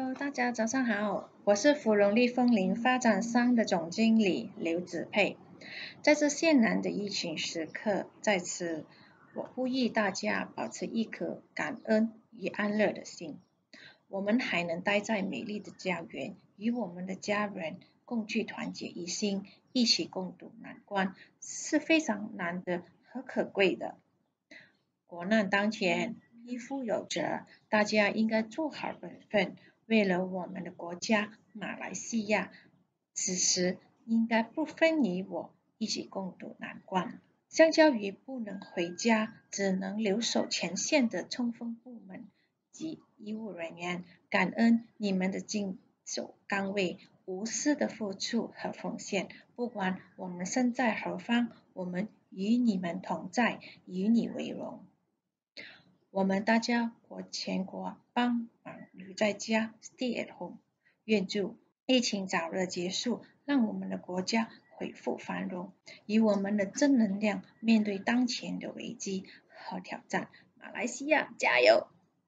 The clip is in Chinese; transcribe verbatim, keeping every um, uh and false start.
Hello，大家早上好，我是芙蓉丽风林发展商的总经理刘子佩。在这艰难的疫情时刻，在此我呼吁大家保持一颗感恩与安乐的心。我们还能待在美丽的家园，与我们的家人共聚团结一心，一起共度难关，是非常难得和可贵的。国难当前，匹夫有责，大家应该做好本分，为了我们的国家马来西亚，此时应该不分你我，一起共度难关。相较于不能回家，只能留守前线的冲锋部门及医务人员，感恩你们的坚守岗位、无私的付出和奉献。不管我们身在何方，我们与你们同在，与你为荣。我们大家国全国帮忙留在家 ，stay at home。愿祝疫情早日结束，让我们的国家恢复繁荣，以我们的正能量面对当前的危机和挑战。马来西亚加油！